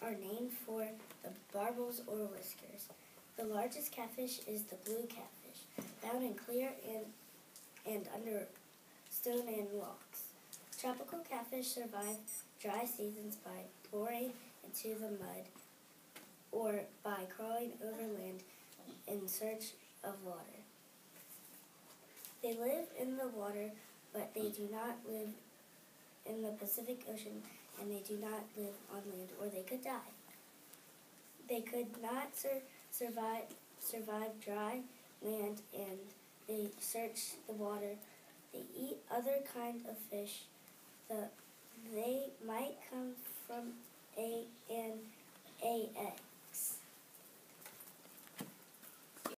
are named for the barbels or whiskers. The largest catfish is the blue catfish, found in clear and under stone and rocks. Tropical catfish survive dry seasons by boring into the mud or by crawling over land in search of water. They live in the water, but they do not live in the Pacific Ocean, and they do not live on land, or they could die. They could not survive dry land, and they search the water. They eat other kinds of fish. They might come from an egg.